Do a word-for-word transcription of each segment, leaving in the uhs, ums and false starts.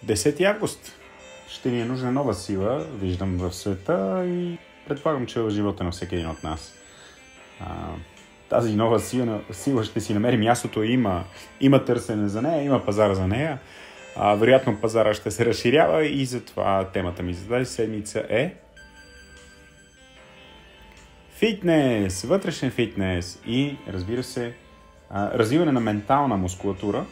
десети август. Ще ни е нужна нова сила, виждам в света и предполагам, че в живота на всеки един от нас. А, тази нова сила, сила ще си намери мястото, има, има търсене за нея, има пазар за нея. А, вероятно пазара ще се разширява и затова темата ми за тази седмица е фитнес, вътрешен фитнес и, разбира се, а, развиване на ментална мускулатура.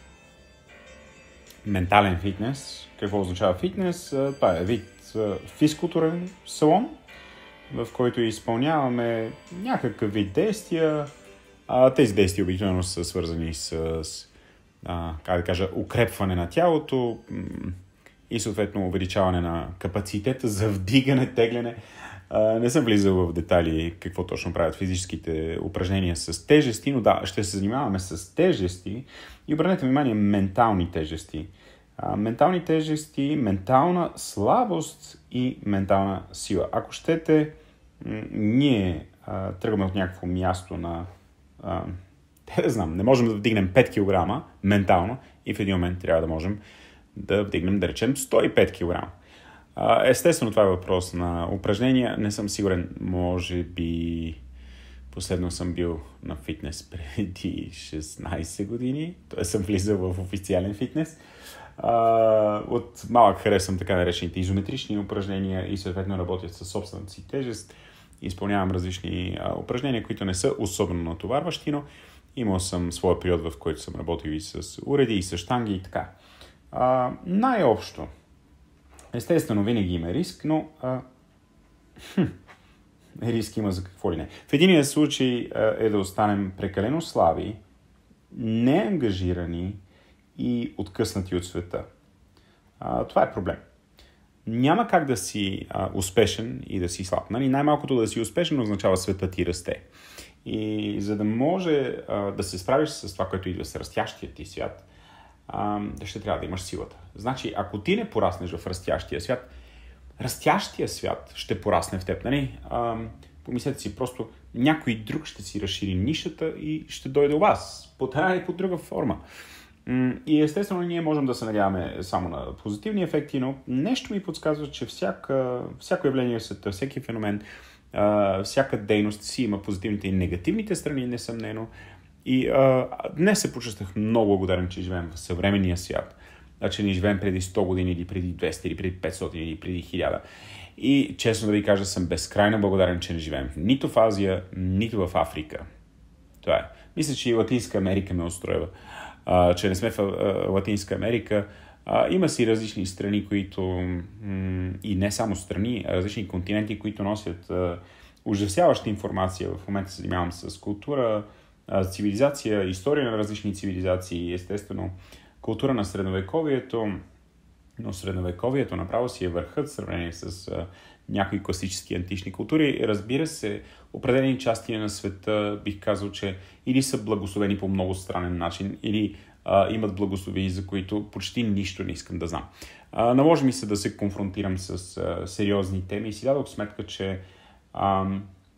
Ментален фитнес. Какво означава фитнес? Това е вид физкултурен салон, в който изпълняваме някакъв вид действия. А, тези действия обикновено са свързани с, с а, как да кажа, укрепване на тялото и съответно увеличаване на капацитета за вдигане, тегляне. А, не съм влизал в детайли какво точно правят физическите упражнения с тежести, но да, ще се занимаваме с тежести и обърнете внимание ментални тежести. А, ментални тежести, ментална слабост и ментална сила. Ако щете, м- ние а, тръгваме от някакво място на... А, не знам, не можем да вдигнем пет килограма ментално и в един момент трябва да можем да вдигнем, да речем, сто и пет килограма. А, естествено, това е въпрос на упражнения. Не съм сигурен, може би... Последно съм бил на фитнес преди шестнайсет години, т.е. съм влизал в официален фитнес. Uh, от малък харесвам така наречените изометрични упражнения и съответно работя със собствената си тежест. Изпълнявам различни uh, упражнения, които не са особено натоварващи, но имал съм своя период, в който съм работил и с уреди, и с щанги и така. Uh, най-общо. Естествено, винаги има риск, но uh, хм, риск има за какво ли не. В единия случай uh, е да останем прекалено слаби, неангажирани и откъснати от света. А, това е проблем. Няма как да си а, успешен и да си слаб. Нали? Най-малкото да си успешен означава светът ти расте. И за да може а, да се справиш с това, което идва с растящия ти свят, а, ще трябва да имаш силата. Значи, ако ти не пораснеш в растящия свят, растящия свят ще порасне в теб. Нали? А, помислете си, просто някой друг ще си разшири нишата и ще дойде у вас. По една или по друга форма. И естествено ние можем да се надяваме само на позитивни ефекти, но нещо ми подсказва, че всяка, всяко явление в света, всеки феномен, всяка дейност си има позитивните и негативните страни, несъмнено. И а, днес се почувствах много благодарен, че живеем в съвременния свят. А че не живеем преди сто години, или преди двеста, или преди петстотин, или преди хиляда. И честно да ви кажа, съм безкрайно благодарен, че не живеем нито в Азия, нито в Африка. Това е. Мисля, че и Латинска Америка ме устройва. Uh, че не сме в uh, Латинска Америка. Uh, има си различни страни, които м- и не само страни, а различни континенти, които носят uh, ужасяваща информация. В момента се занимавам с култура, uh, цивилизация, история на различни цивилизации, естествено култура на средновековието, но средновековието направо си е върхът в сравнение с uh, някои класически антични култури. Разбира се, определени части на света бих казал, че или са благословени по много странен начин, или а, имат благословени, за които почти нищо не искам да знам. А, наложи ми се да се конфронтирам с а, сериозни теми и си дадох сметка, че а,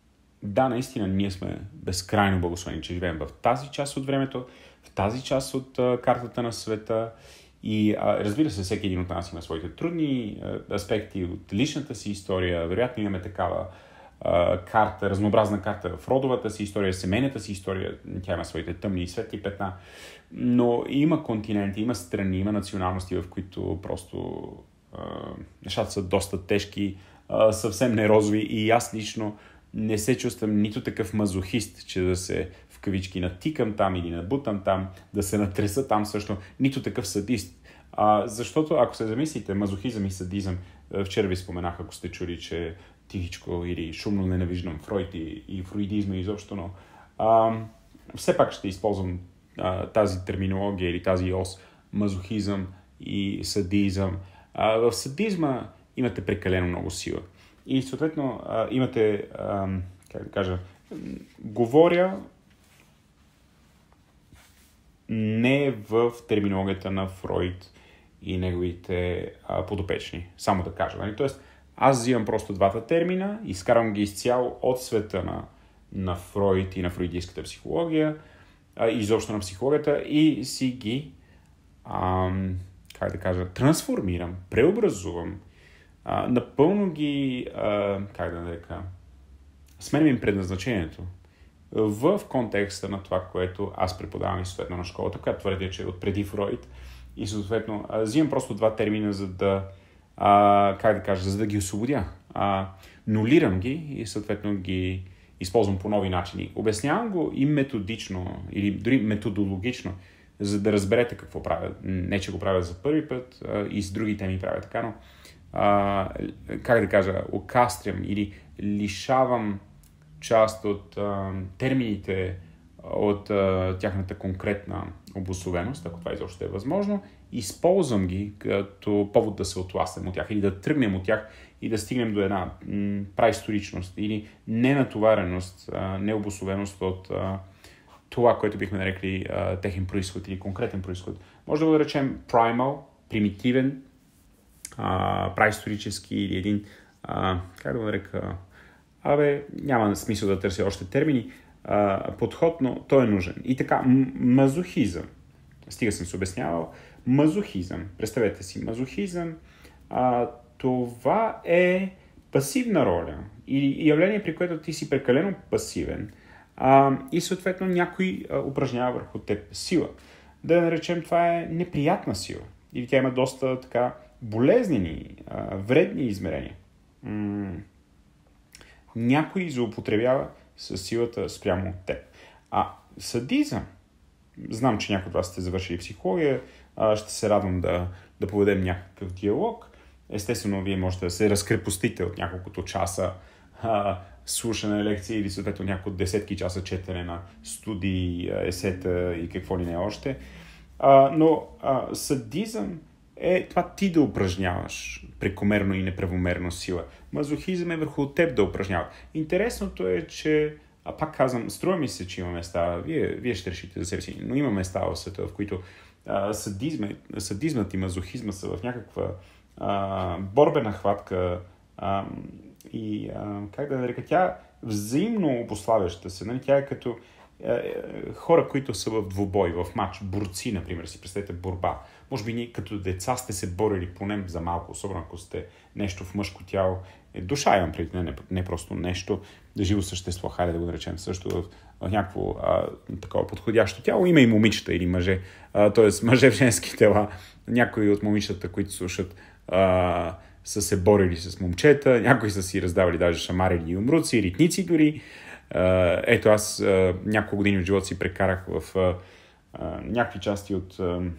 да, наистина ние сме безкрайно благословени, че живеем в тази част от времето, в тази част от а, картата на света. И а, разбира се, всеки един от нас има своите трудни а, аспекти от личната си история. Вероятно имаме такава а, карта, разнообразна карта в родовата си история, семейната си история. Тя има своите тъмни и светли петна. Но има континенти, има страни, има националности, в които просто а, нещата са доста тежки, а, съвсем не розови. И аз лично не се чувствам нито такъв мазохист, че да се в кавички натикам там или набутам там, да се натреса там също, нито такъв садист. А, защото, ако се замислите, мазохизъм и садизъм, вчера ви споменах, ако сте чули, че тихичко или шумно ненавиждам Фройд и, и фройдизма изобщо, но а, все пак ще използвам а, тази терминология или тази ос мазохизъм и садизъм. А, в садизма имате прекалено много сила. И съответно а, имате, а, как да кажа, говоря не в терминологията на Фройд и неговите а, подопечни, само да кажа. Нали? Тоест, аз взимам просто двата термина, изкарвам ги изцяло от света на, на Фройд и на фройдийската психология, а, изобщо на психологията и си ги, а, как да кажа, трансформирам, преобразувам, а, напълно ги, а, как да нарека, сменям им предназначението в контекста на това, което аз преподавам и съответно на школата, която твърдя, че е от преди Фройд. И съответно а, взимам просто два термина, за да, а, как да кажа, за да ги освободя. А, нулирам ги и съответно ги използвам по нови начини. Обяснявам го и методично, или дори методологично, за да разберете какво правя. Не, че го правя за първи път а, и с други теми правя така, но а, как да кажа, окастрям или лишавам част от а, термините от а, тяхната конкретна обусловеност, ако това изобщо е възможно, използвам ги като повод да се отласнем от тях или да тръгнем от тях и да стигнем до една м, праисторичност или ненатовареност, а, необусловеност от а, това, което бихме нарекли а, техен произход или конкретен произход. Може да го речем primal, примитивен, а, праисторически или един, а, как да го нарека, абе, няма смисъл да търся още термини, а, подход, но той е нужен. И така, м- мазохизъм. Стига съм се обяснявал. Мазохизъм. Представете си, мазохизъм, а, това е пасивна роля или явление, при което ти си прекалено пасивен а, и съответно някой а, упражнява върху теб сила. Да наречем, това е неприятна сила. Или тя има доста така болезнени, а, вредни измерения. М- някой злоупотребява със силата спрямо от теб. А садизъм, знам, че някои от вас сте завършили психология, а, ще се радвам да, да поведем някакъв диалог. Естествено, вие можете да се разкрепостите от няколкото часа а, слушане на лекции или съответно няколко десетки часа четене на студии, есета и какво ли не още. А, но а, садизъм е това ти да упражняваш прекомерно и неправомерно сила. Мазохизъм е върху теб да упражняваш. Интересното е, че, а пак казвам, струва ми се, че има места, вие, вие ще решите за себе си, но има места в света, в които а, садизма, садизмът и мазохизма са в някаква а, борбена хватка а, и, а, как да нарека, тя взаимно обуславяща се. Нали? Тя е като хора, които са в двубой, в матч, борци, например, си представете борба. Може би ние като деца сте се борили поне за малко, особено ако сте нещо в мъжко тяло. Е, душа имам преди, не, не, не просто нещо, да живо същество, хайде да го наречем също в, в някакво а, такова подходящо тяло. Има и момичета или мъже, а, т.е. мъже в женски тела. Някои от момичета, които слушат, а, са се борили с момчета, някои са си раздавали даже шамари или умруци, ритници дори. Uh, ето аз uh, няколко години в живота си прекарах в uh, uh, някакви части от uh,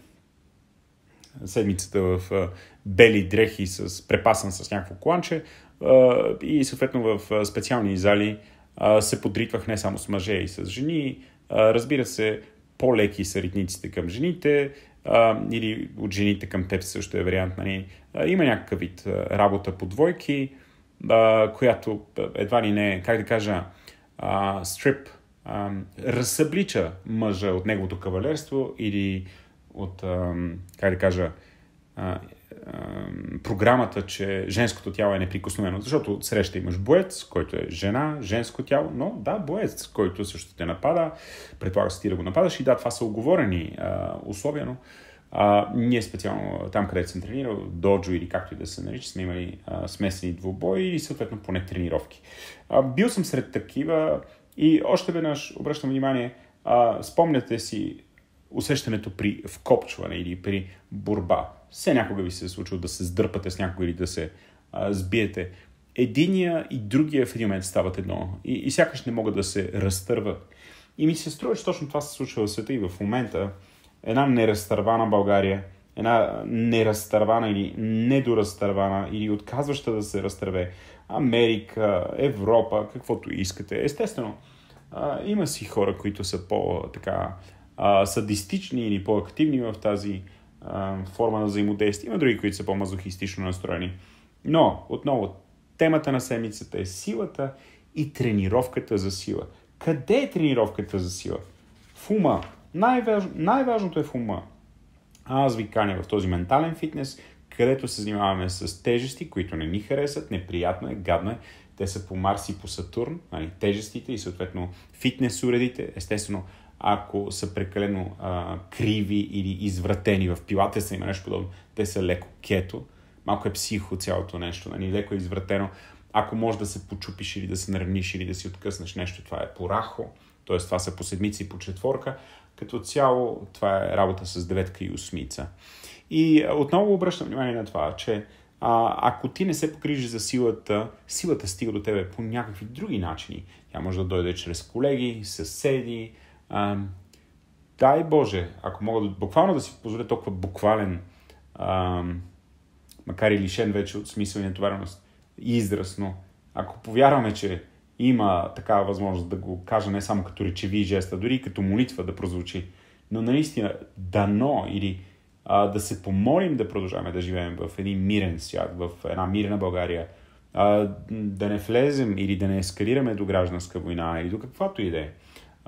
седмицата в uh, бели дрехи, с, препасан с някакво кланче uh, и съответно в uh, специални зали uh, се подритвах не само с мъже и с жени. Uh, разбира се, по-леки са ритниците към жените uh, или от жените към теб също е вариант. Нали? Uh, има някакъв вид uh, работа по двойки, uh, която едва ли не, как да кажа, Uh, стрип, uh, разсъблича мъжа от неговото кавалерство или от, uh, как да кажа, uh, uh, програмата, че женското тяло е неприкосновено. Защото от среща имаш боец, който е жена, женско тяло, но да, боец, който също те напада, предполага се ти да го нападаш и да, това са оговорени uh, условия, но uh, ние специално там, където съм тренирал, доджо или както и да се нарича, сме имали uh, смесени двубои или съответно поне тренировки. Uh, бил съм сред такива и още веднъж обръщам внимание, uh, спомняте си усещането при вкопчване или при борба. Все някога ви се е случило да се сдърпате с някого или да се uh, сбиете. Единия и другия в един момент стават едно и, и сякаш не могат да се разтърват. И ми се струва, че точно това се случва в света и в момента. Една неразтървана България, една неразтървана или недоразтървана или отказваща да се разтърве Америка, Европа, каквото искате. Естествено, а, има си хора, които са по-така а, садистични или по-активни в тази а, форма на взаимодействие. Има други, които са по-мазохистично настроени. Но, отново, темата на седмицата е силата и тренировката за сила. Къде е тренировката за сила? В ума. Най-важ... Най-важното е в ума. Аз ви каня в този ментален фитнес, където се занимаваме с тежести, които не ни харесат, неприятно е, гадно е. Те са по Марс и по Сатурн, нали, тежестите и съответно фитнес уредите. Естествено, ако са прекалено а, криви или извратени. В пилатеса има нещо подобно. Те са леко кето. Малко е психо цялото нещо. Нали? Леко е извратено. Ако можеш да се почупиш или да се нараниш или да си откъснеш нещо, това е порахо. Т.е. това са по седмици и по четворка. Като цяло това е работа с деветка и осмица. И отново обръщам внимание на това, че а, ако ти не се погрижиш за силата, силата стига до тебе по някакви други начини. Тя може да дойде чрез колеги, съседи. А, дай Боже, ако мога да, буквално да си позволя толкова буквален, а, макар и лишен вече от смисъл и натовареност, израз, но ако повярваме, че има такава възможност да го кажа не само като речеви жеста, дори и като молитва да прозвучи, но наистина дано или а, да се помолим да продължаваме да живеем в един мирен свят, в една мирна България, а, да не влезем или да не ескалираме до гражданска война или до каквато и да е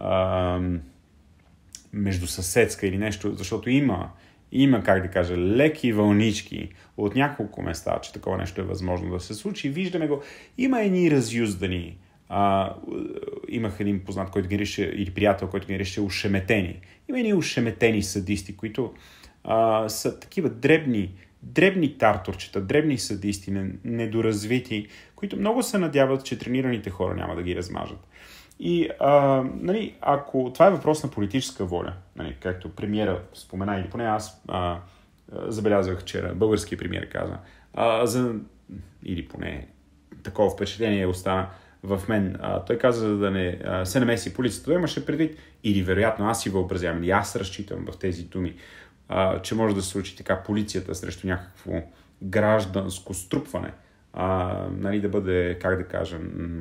междусъседска или нещо, защото има Има, как да кажа, леки вълнички от няколко места, че такова нещо е възможно да се случи. Виждаме го. Има едни разюздани. А, имах един познат, който ги нарича, или приятел, който ги нарича ушеметени. Има едни ушеметени садисти, които а, са такива дребни, дребни тартурчета, дребни садисти, недоразвити, които много се надяват, че тренираните хора няма да ги размажат. И а, нали, ако това е въпрос на политическа воля, нали, както премиера спомена, или поне аз а, забелязах вчера, българският премиер каза, а, за, или поне такова впечатление остана в мен. А, той каза, за да не а, се намеси полицията. Той имаше предвид, или вероятно аз си въобразявам, или аз разчитам в тези думи, а, че може да се случи така полицията срещу някакво гражданско струпване, а, нали, да бъде, как да кажа,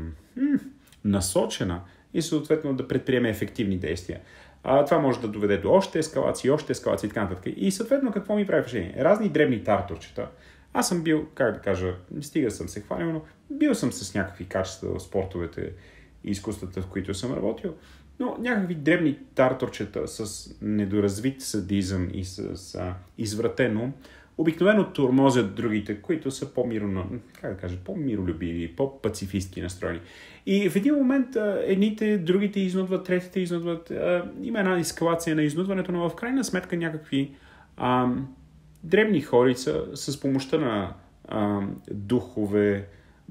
м- насочена и съответно да предприеме ефективни действия. А, това може да доведе до още ескалации, още ескалации и така нататък. И съответно какво ми прави впечатление? Разни дребни тартурчета. Аз съм бил, как да кажа, стига съм се хвалил, но бил съм с някакви качества в спортовете и изкуствата, в които съм работил, но някакви дребни тартурчета с недоразвит садизъм и с а, извратено обикновено тормозят другите, които са по-миро, как да кажа, по-миролюбиви, по-пацифистки настроени. И в един момент а, едните, другите изнудват, третите изнудват. А, има една ескалация на изнудването, но в крайна сметка някакви а, дребни хорица с помощта на а, духове,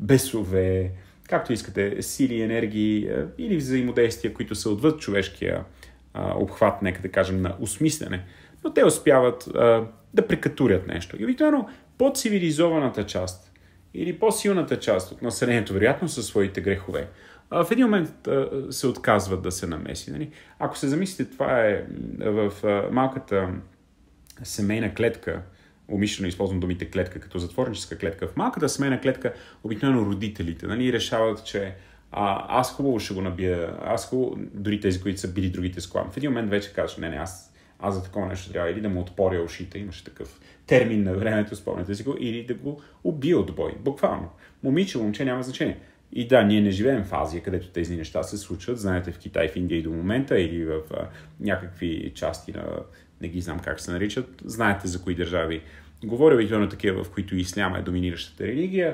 бесове, както искате, сили, енергии а, или взаимодействия, които са отвъд човешкия а, обхват, нека да кажем, на осмислене. Но те успяват а, да прекатурят нещо. И обикновено по-цивилизованата част или по-силната част от населението, вероятно със своите грехове, а, в един момент а, се отказват да се намеси. Нали? Ако се замислите, това е в а, малката семейна клетка, умишлено използвам думите клетка като затворническа клетка. В малката семейна клетка обикновено родителите, нали, решават, че а, аз хубаво ще го набия, аз хубаво, дори тези, които са били другите склам. В един момент вече казваш, не, не, аз Аз за такова нещо трябва или да му отпоря ушите, имаше такъв термин на времето, спомняте си го, или да го убия от бой. Буквално. Момиче, момче няма значение. И да, ние не живеем в Азия, където тези неща се случват. Знаете, в Китай, в Индия и до момента, или в а, някакви части на, не ги знам как се наричат, знаете за кои държави. Говоря обикновено такива, в които исляма е доминиращата религия,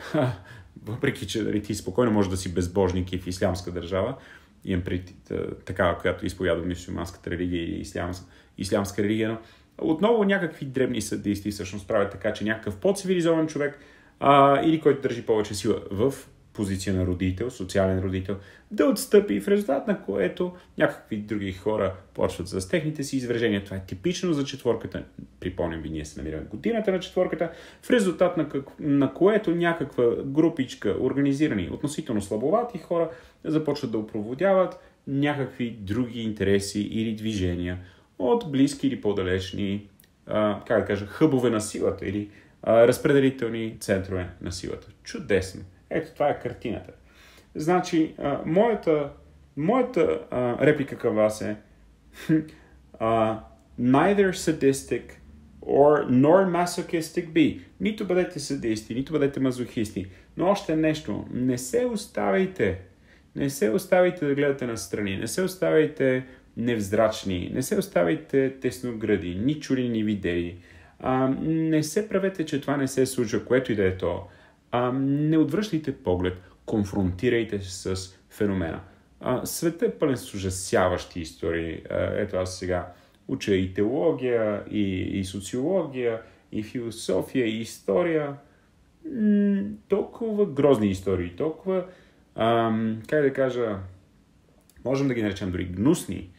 въпреки че дали, ти спокойно може да си безбожник и в ислямска държава, имам преди такава, която изповядва мюсюлманската религия или ислямска, ислямска религия, но отново някакви дребни садисти всъщност правят така, че някакъв по-цивилизован човек а, или който държи повече сила в позиция на родител, социален родител, да отстъпи, в резултат на което някакви други хора почват с техните си извържения. Това е типично за четворката. Припомням ви, ние се намираме годината на четворката, в резултат на, как... на което някаква групичка, организирани, относително слабовати хора, започват да опроводяват някакви други интереси или движения от близки или по-далечни, а, как да кажа, хъбове на силата или а, разпределителни центрове на силата. Чудесно! Ето, това е картината. Значи, а, моята, моята а, реплика към вас е uh, neither sadistic or nor masochistic be. Нито бъдете садисти, нито бъдете мазохисти. Но още нещо. Не се оставайте. Не се оставайте да гледате настрани. Не се оставайте невзрачни. Не се оставайте тесногради. Ни чули, ни видели. А, не се правете, че това не се случва, което и да е то. А, не отвръщайте поглед. Конфронтирайте се с феномена. А, света е пълен с ужасяващи истории. А, ето аз сега уча и теология, и, и социология, и философия, и история. М- толкова грозни истории, толкова, ам, как да кажа, можем да ги наречем дори гнусни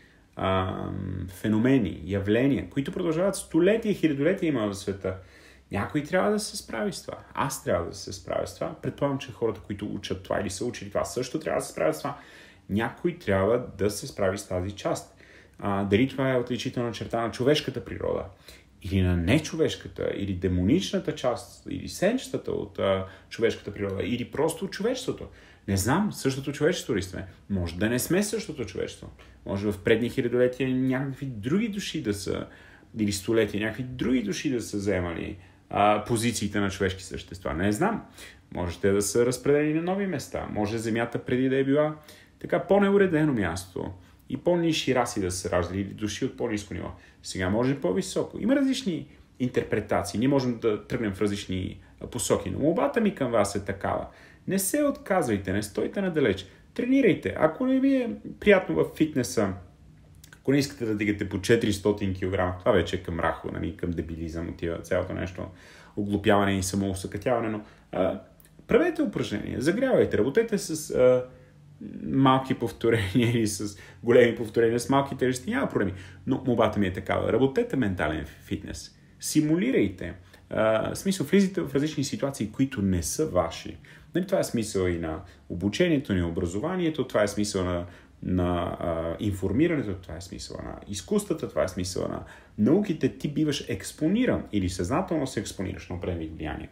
ам, феномени, явления, които продължават столетия, хилядолетия има в света. Някой трябва да се справи с това. Аз трябва да се справя с това. Предполагам, че хората, които учат това или са учили това, също трябва да се справят с това. Някой трябва да се справи с тази част. А, дали това е отличителна черта на човешката природа, или на нечовешката, или демоничната част, или сенчетата от а, човешката природа, или просто от човечеството. Не знам, същото човечество ли сме? Може да не сме същото човечество. Може в предни хилядолетия някакви други души да са, или столетия, някакви други души да са вземали а, позициите на човешки същества. Не знам. Може те да са разпределени на нови места. Може Земята преди да е била така по-неуредено място и по-ниши раси да се раждали, или души от по-ниско ниво. Сега може по-високо. Има различни интерпретации. Ние можем да тръгнем в различни посоки. Но молбата ми към вас е такава. Не се отказвайте, не стойте надалеч. Тренирайте. Ако не ви е приятно в фитнеса, ако не искате да дигате по четиристотин килограма, това вече е към рахо, нали, към дебилизъм, отива цялото нещо, оглупяване и самоусъкътяване, но а, правете упражнения, загрявайте, работете с а, малки повторения или с големи повторения, с малки тежести, няма проблеми. Но молбата ми е такава. Работете ментален фитнес. Симулирайте. В смисъл, влизайте в различни ситуации, които не са ваши. Нали, това е смисъл и на обучението, и на образованието, това е смисъл на, на а, информирането, това е смисъл на изкуствата, това е смисъл на науките. Ти биваш експониран или съзнателно се експонираш на определени влияния.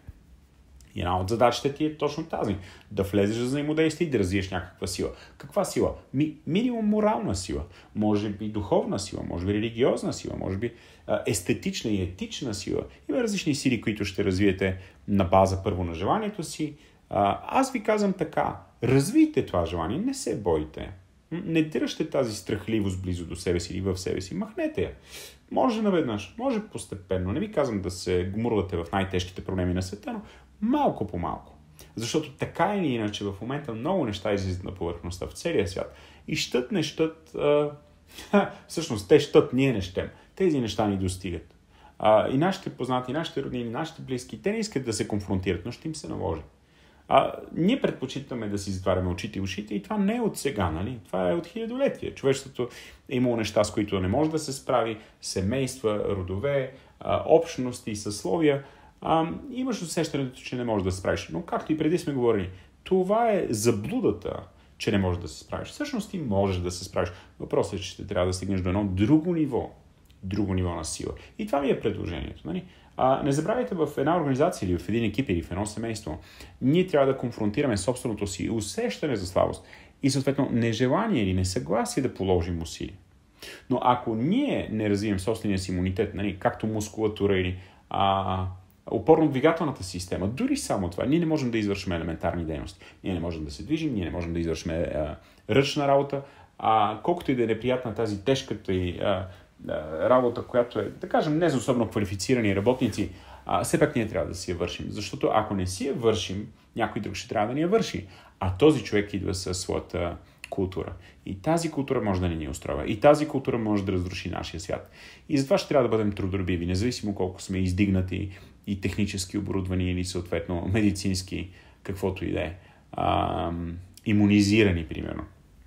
И една от задачите ти е точно тази. Да влезеш за взаимодействие и да развиеш някаква сила. Каква сила? Ми, минимум морална сила. Може би духовна сила, може би религиозна сила, може би а, естетична и етична сила. Има различни сили, които ще развиете на база първо на желанието си. А, аз ви казвам така. Развийте това желание, не се бойте. Не дръжте тази страхливост близо до себе си или в себе си. Махнете я. Може наведнъж, може постепенно. Не ви казвам да се гмурвате в най-тежките проблеми на света, но малко по малко. Защото така или иначе в момента много неща излизат на повърхността в целия свят. И щат не щат... А... всъщност те щат, ние не щем. Тези неща ни достигат. А, и нашите познати, и нашите роднини, и нашите близки, те не искат да се конфронтират, но ще им се наложи. А, ние предпочитаме да си затваряме очите и ушите и това не е от сега, нали? Това е от хилядолетия. Човечеството е имало неща, с които не може да се справи, семейства, родове, а, общности, съсловия. А, имаш усещането, че не можеш да се справиш. Но както и преди сме говорили, това е заблудата, че не можеш да се справиш. Всъщност ти можеш да се справиш. Въпросът е, че ще трябва да стигнеш до едно друго ниво. Друго ниво на сила. И това ми е предложението. Нали? А, не забравяйте, в една организация или в един екип или в едно семейство, ние трябва да конфронтираме собственото си усещане за слабост и съответно нежелание или несъгласие да положим усилия. Но ако ние не развием собствения си имунитет, нали, както мускулатура или а, опорно-двигателната система, дори само това, ние не можем да извършим елементарни дейности. Ние не можем да се движим, ние не можем да извършим а, ръчна работа, а колкото и да е неприятна тази тежката и а, работа, която е, да кажем, не за особено квалифицирани работници, а, все пак ние трябва да си я вършим. Защото ако не си я вършим, някой друг ще трябва да ни я върши. А този човек идва със своята култура. И тази култура може да не ни устроява. И тази култура може да разруши нашия свят. И затова ще трябва да бъдем трудолюбиви, независимо колко сме издигнати и технически оборудвани или съответно медицински, каквото и да е. А, имунизирани, примерно.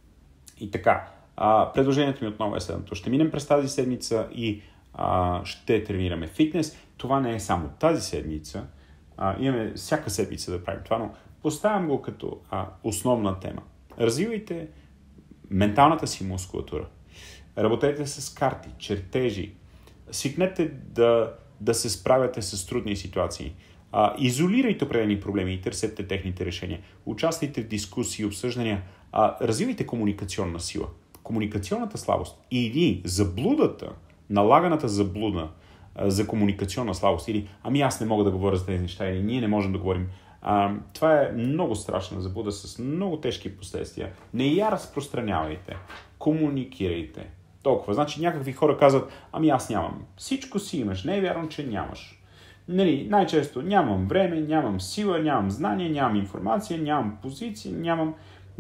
И така. А, предложението ми отново е следното. Ще минем през тази седмица и а, ще тренираме фитнес. Това не е само тази седмица. А, имаме всяка седмица да правим това, но поставям го като а, основна тема. Развивайте менталната си мускулатура. Работете с карти, чертежи. Свикнете да, да се справяте с трудни ситуации. А, изолирайте определени проблеми и търсете техните решения. Участвайте в дискусии, обсъждания. А, развивайте комуникационна сила. Комуникационната слабост или заблудата, налаганата заблуда а, за комуникационна слабост или ами аз не мога да говоря за тези неща или ние не можем да говорим. А, това е много страшна заблуда с много тежки последствия. Не я разпространявайте. Комуникирайте. Толкова. Значи някакви хора казват, ами аз нямам. Всичко си имаш. Не е вярно, че нямаш. Нали, най-често нямам време, нямам сила, нямам знание, нямам информация, нямам позиция, нямам...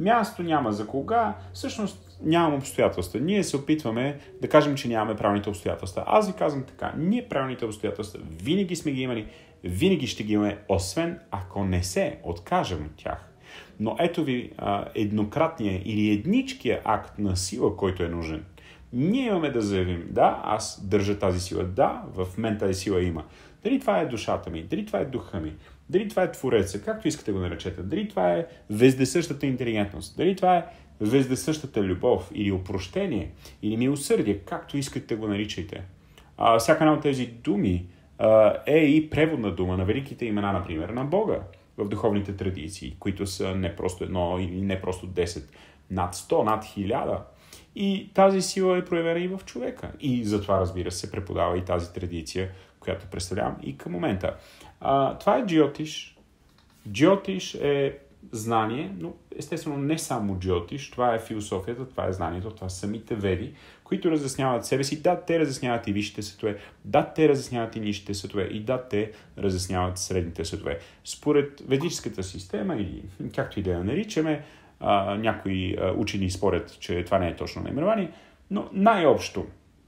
място, няма за кога, всъщност нямам обстоятелства. Ние се опитваме да кажем, че нямаме правилните обстоятелства. Аз ви казвам така, ние правилните обстоятелства винаги сме ги имали, винаги ще ги имаме, освен ако не се откажем от тях. Но ето ви а, еднократния или едничкия акт на сила, който е нужен. Ние имаме да заявим, да, аз държа тази сила, да, в мен тази сила има. Дали това е душата ми, дали това е духа ми, дали това е твореца, както искате го наречете, дали това е вездесъщата интелигентност, дали това е вездесъщата любов или опрощение, или милосърдие, както искате го наричайте. А, всяка една от тези думи а, е и преводна дума на великите имена, например, на Бога в духовните традиции, които са не просто едно или не просто десет, над сто, над хиляда. И тази сила е проявена и в човека. И затова, разбира се, преподава и тази традиция, която представлявам и към момента. А, това е джиотиш. Джиотиш е знание, но естествено не само джиотиш. Това е философията, това е знанието, това са самите веди, които разясняват себе си. Да, те разясняват и висшите светове. Да, те разясняват и нишите светове. И да, те разясняват средните светове. Според ведическата система, или както и да я наричаме, Uh, някои uh, учени спорят, че това не е точно наименование, но най-общо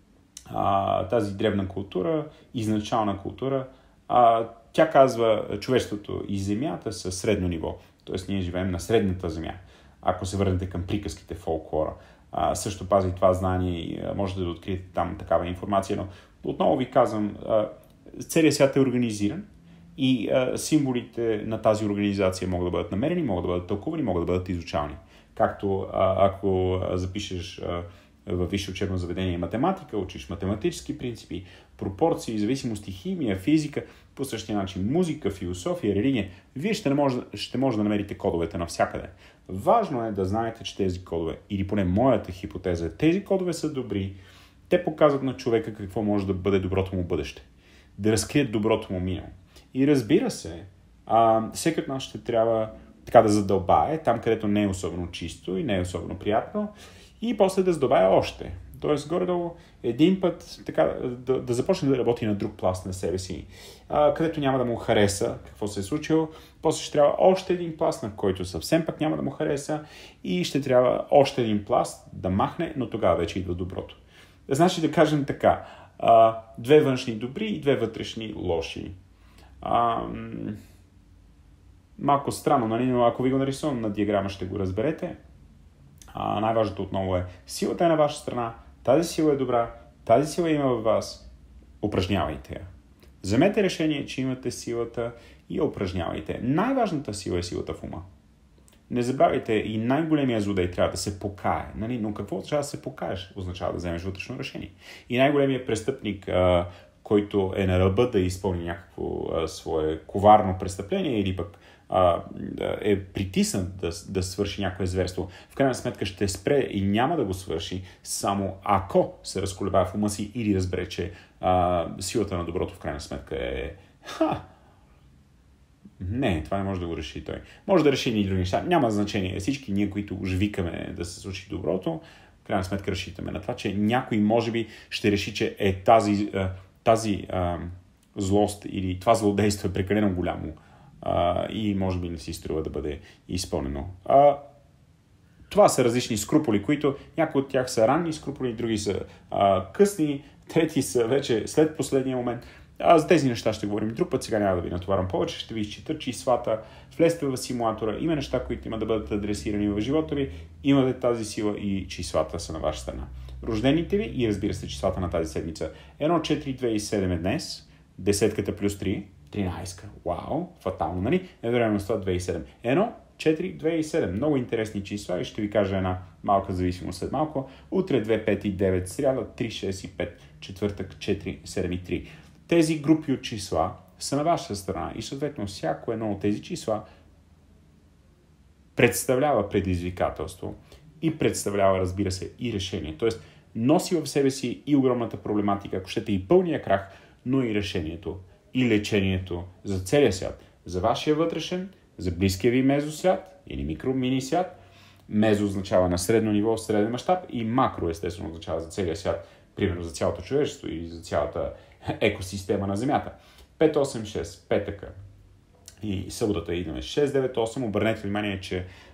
uh, тази древна култура, изначална култура, uh, тя казва, човечеството и земята са средно ниво. Тоест ние живеем на средната земя. Ако се върнете към приказките, фолклора, uh, също пази това знание и uh, можете да откриете там такава информация, но отново ви казвам, uh, целият свят е организиран. И а, символите на тази организация могат да бъдат намерени, могат да бъдат тълкувани, могат да бъдат изучавани. Както а, ако а, запишеш а, във висше учебно заведение математика, учиш математически принципи, пропорции, зависимости, химия, физика, по същия начин музика, философия, религия, вие ще, не може, ще може да намерите кодовете навсякъде. Важно е да знаете, че тези кодове, или поне моята хипотеза, тези кодове са добри, те показват на човека какво може да бъде доброто му бъдеще, да разкрият доброто му минало. И разбира се, а, всеки от нас ще трябва така да задълбае там, където не е особено чисто и не е особено приятно, и после да задълбае още. Тоест, горе-долу един път така, да, да започне да работи на друг пласт на себе си, а, където няма да му хареса какво се е случило. После ще трябва още един пласт, на който съвсем пък няма да му хареса, и ще трябва още един пласт да махне, но тогава вече идва доброто. Значи да кажем така, а, две външни добри и две вътрешни лоши. А, малко странно, нали? Но ако ви го нарисувам на диаграма, ще го разберете. А, най-важното отново е силата е на ваша страна, тази сила е добра, тази сила има във вас, упражнявайте я. Вземете решение, че имате силата и я упражнявайте. Най-важната сила е силата в ума. Не забравяйте, и най-големия злодей трябва да се покае. Нали? Но какво означава да се покаеш? Означава да вземеш вътрешно решение. И най-големият престъпник, а, който е на ръба да изпълни някакво а, свое коварно престъпление или пък а, е притиснат да, да свърши някое зверство, в крайна сметка ще спре и няма да го свърши, само ако се разколебае в ума си или разбере, че а, силата на доброто в крайна сметка е... Ха! Не, това не може да го реши той. Може да реши и други неща. Няма значение. Всички ние, които уж викаме да се случи доброто, в крайна сметка разчитаме на това, че някой може би ще реши, че е тази... тази а, злост или това злодейство е прекалено голямо а, и може би не си струва да бъде изпълнено. А, това са различни скруполи, които някои от тях са ранни скруполи, други са а, късни, трети са вече след последния момент. А за тези неща ще говорим друг път, сега няма да ви натоварвам повече, ще ви изчита числата, влезте в симулатора, има неща, които има да бъдат адресирани в живота ви, имате тази сила и числата са на ваша страна. Рождените ви и разбира се числата на тази седмица. едно, четири, две и седем е днес, десетката плюс три, тринайсет. Вау, фатално, нали? Едновременно с това две и седем. едно, четири, две и седем. Много интересни числа и ще ви кажа една малка зависимост след малко. Утре две, пет и девет, сряда три, шест и пет, четвъртък четири, седем и три. Тези групи от числа са на ваша страна и съответно всяко едно от тези числа представлява предизвикателство и представлява, разбира се, и решение. Тоест, носи в себе си и огромната проблематика, ако щете и пълния крах, но и решението, и лечението за целия свят. За вашия вътрешен, за близкия ви мезосвят или микро-мини свят. Мезо означава на средно ниво, среден мащаб, и макро, естествено, означава за целия свят, примерно за цялото човечество или за цялата екосистема на Земята. пет осем шест, петъка и съботата идваме шест девет осем. Обърнете внимание, че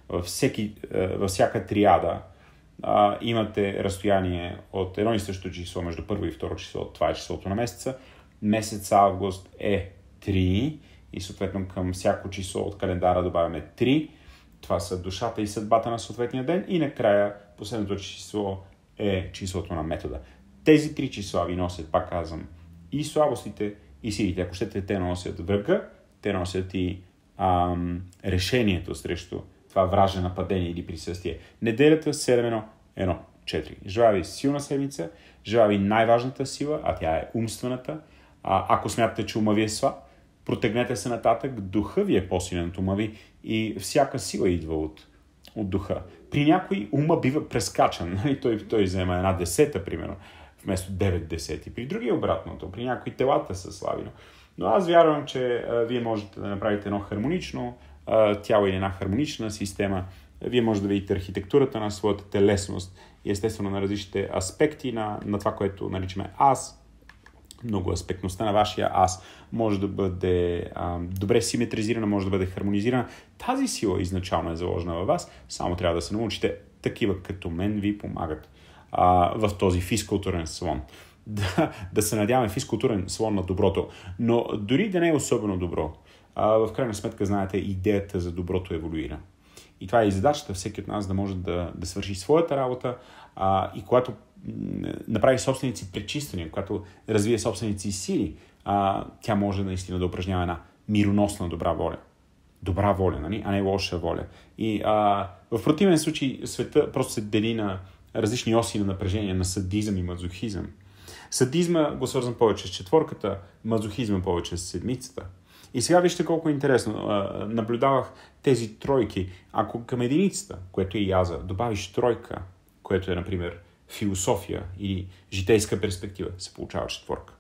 във, всеки, във всяка триада а, имате разстояние от едно и също число между първо и второ число, това е числото на месеца. Месец август е три и съответно към всяко число от календара добавяме три. Това са душата и съдбата на съответния ден и накрая последното число е числото на метода. Тези три числа ви носят, пак казвам, и слабостите, и силите. Ако щете, те носят врага, те носят и ам, решението срещу това враждане нападение или присъствие. Неделята седем едно едно четири. Желая ви силна седмица, желая ви най-важната сила, а тя е умствената. А, ако смятате, че ума ви е слаб, протегнете се нататък, духа ви е по-силен от ума ви и всяка сила идва от, от духа. При някой ума бива прескачан, нали? той, той взема една десета, примерно, вместо девет десети. При други обратното, при някои телата са слаби. Но аз вярвам, че а, вие можете да направите едно хармонично а, тяло или една хармонична система. Вие можете да видите архитектурата на своята телесност и естествено на различните аспекти на, на това, което наричаме аз. Многоаспектността на вашия аз може да бъде а, добре симетризирана, може да бъде хармонизирана. Тази сила изначално е заложена във вас, само трябва да се научите. Такива като мен ви помагат а, в този физкултурен салон. Да, да се надяваме физкултурен салон на доброто, но дори да не е особено добро, а, в крайна сметка, знаете, идеята за доброто еволюира. И това е и задачата всеки от нас да може да, да свърши своята работа а, и когато направи собственици си пречиствания, когато развие собственици си сили, а, тя може наистина да упражнява една мироносна добра воля. Добра воля, нали? А не лоша воля. И а, в противен случай света просто се дели на различни оси на напрежение, на садизъм и мазохизъм. Садизма го свързвам повече с четворката, мазохизма повече с седмицата. И сега вижте колко е интересно. Наблюдавах тези тройки. Ако към единицата, което е яза, добавиш тройка, което е, например, философия или житейска перспектива, се получава четворка.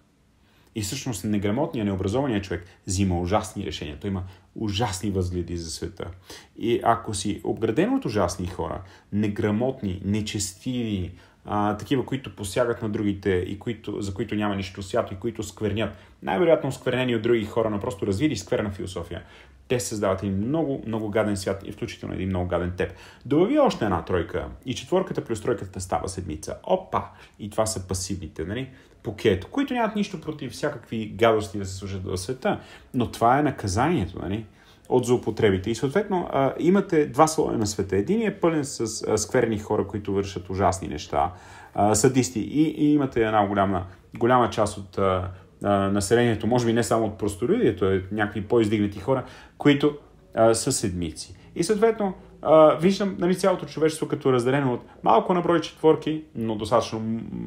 И всъщност неграмотният, необразованият човек взима ужасни решения. Той има ужасни възгледи за света. И ако си обграден от ужасни хора, неграмотни, нечестиви, а, такива, които посягат на другите и които, за които няма нищо свято и които сквернят, най-вероятно сквернени от други хора, но просто развили скверна философия, те създават един много, много гаден свят и включително един много гаден теб. Добави още една тройка и четворката плюс тройката става седмица. Опа! И това са пасивните, нали? Покет, които нямат нищо против всякакви гадости да се служат в света, но това е наказанието, нали? От злоупотребите. И съответно а, имате два слоя на света. Един е пълен с а, скверни хора, които вършат ужасни неща, а, садисти. И, и имате една голяма, голяма част от а, а, населението, може би не само от простолюдието, е някакви по-издигнати хора, които а, са седмици. И съответно а, виждам, нали, цялото човечество като разделено от малко на брой четворки, но достатъчно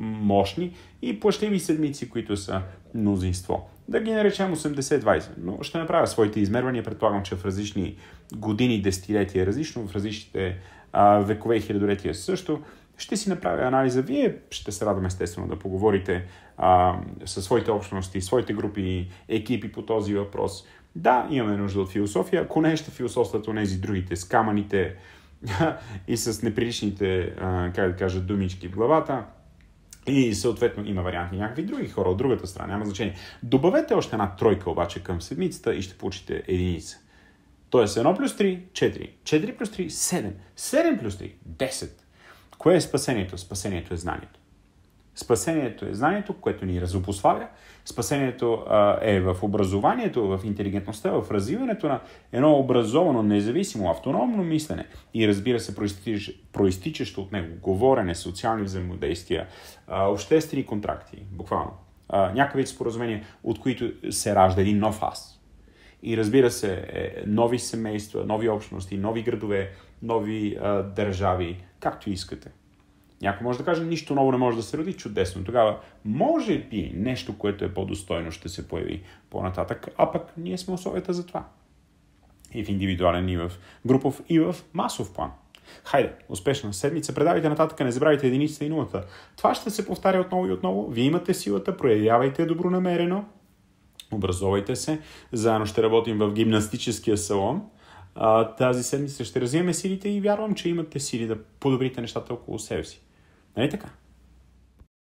мощни и плашливи седмици, които са мнозинство. Да ги наречем осемдесет двайсет, но ще направя своите измервания. Предполагам, че в различни години, десетилетия различно, в различните а, векове и хилядолетия също. Ще си направя анализа. Вие ще се радвам естествено да поговорите а, със своите общности, своите групи, екипи по този въпрос. Да, имаме нужда от философия. Ако не ще философстват онези другите с камъните и с неприличните, а, как да кажа, думички в главата. И съответно има варианти някакви други хора от другата страна, няма значение. Добавете още една тройка обаче към седмицата и ще получите единица. Тоест едно плюс три – четири. четири плюс три – седем. седем плюс три – десет. Кое е спасението? Спасението е знанието. Спасението е знанието, което ни разопославя. Спасението а, е в образованието, в интелигентността, в развиването на едно образовано, независимо, автономно мислене и разбира се, проистич, проистичащо от него говорене, социални взаимодействия, а, обществени контракти, буквално. А, някакви вид споразумения, от които се ражда един нов аз. И разбира се, е, нови семейства, нови общности, нови градове, нови а, държави, както искате. Някой може да каже, нищо ново не може да се роди, чудесно. Тогава може би нещо, което е по-достойно, ще се появи по-нататък, а пък ние сме условията за това. И в индивидуален, и в групов, и в масов план. Хайде, успешна седмица, предавайте нататък, не забравяйте единицата и нулата. Това ще се повтаря отново и отново. Вие имате силата, проявявайте добронамерено, образовайте се. Заедно ще работим в гимнастическия салон. Тази седмица ще развиеме силите и вярвам, че имате сили да подобрите нещата около себе си. Нали така?